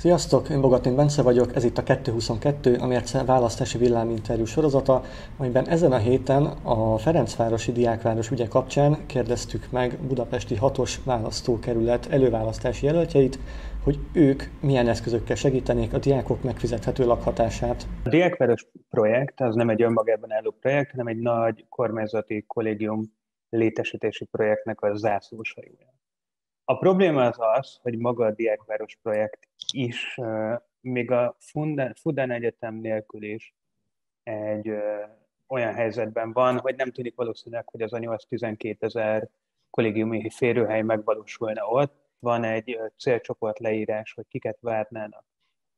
Sziasztok, én Bogatin Bence vagyok, ez itt a 222, a Mérce választási villáminterjú sorozata, amiben ezen a héten a Ferencvárosi Diákváros ügye kapcsán kérdeztük meg budapesti 6-os választókerület előválasztási jelöltjeit, hogy ők milyen eszközökkel segítenék a diákok megfizethető lakhatását. A Diákváros projekt az nem egy önmagában álló projekt, hanem egy nagy kormányzati kollégium létesítési projektnek a zászlóshajója. A probléma az, hogy maga a Diákváros projekt is, még a Fudan Egyetem nélkül is egy olyan helyzetben van, hogy nem tűnik valószínűleg, hogy az a 8-12 ezer kollégiumi férőhely megvalósulna ott. Van egy célcsoport leírás, hogy kiket várnának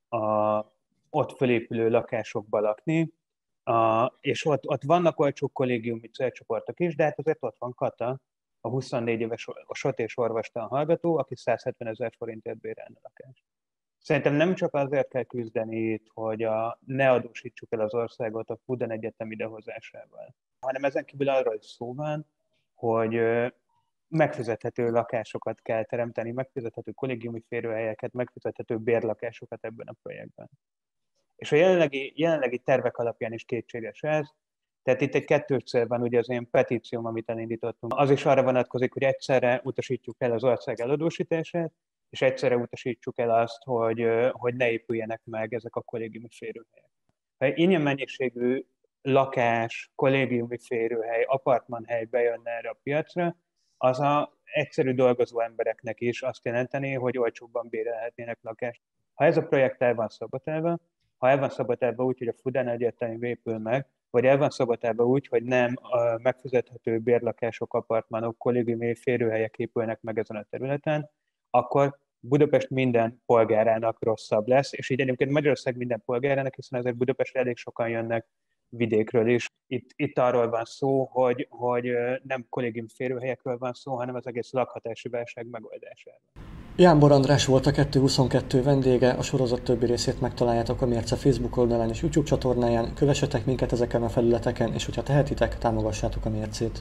ott fölépülő lakásokba lakni, és ott vannak olcsó kollégiumi célcsoportok is, de hát azért ott van Kata, a 24 éves sot és orvostan hallgató, aki 170 000 forintért bérelne lakást. Szerintem nem csak azért kell küzdeni itt, hogy ne adósítsuk el az országot a Fudan Egyetem idehozásával, hanem ezen kívül arról is szó van, hogy megfizethető lakásokat kell teremteni, megfizethető kollégiumi férőhelyeket, megfizethető bérlakásokat ebben a projektben. És a jelenlegi tervek alapján is kétséges ez. Tehát itt egy kettős cél van, ugye az én petícióm, amit elindítottunk. Az is arra vonatkozik, hogy egyszerre utasítjuk el az ország eladósítását, és egyszerre utasítsuk el azt, hogy ne épüljenek meg ezek a kollégiumi férőhelyek. Ha ilyen mennyiségű lakás, kollégiumi férőhely, apartmanhely bejönne erre a piacra, az az egyszerű dolgozó embereknek is azt jelenteni, hogy olcsóbban bérelhetnének lakást. Ha ez a projekt el van szabotálva úgy, hogy a Fudan Egyetem épül meg, vagy el van szabotálva úgy, hogy nem a megfizethető bérlakások, apartmanok, kollégiumi férőhelyek épülnek meg ezen a területen, akkor Budapest minden polgárának rosszabb lesz, és így egyébként Magyarország minden polgárának, hiszen azért Budapestre elég sokan jönnek vidékről is. Itt arról van szó, hogy nem kollégiumi férőhelyekről van szó, hanem az egész lakhatási válság megoldásáról. Jámbor András volt a 222 vendége, a sorozat többi részét megtaláljátok a Mérce Facebook oldalán és YouTube csatornáján, kövessetek minket ezeken a felületeken, és hogyha tehetitek, támogassátok a Mércét.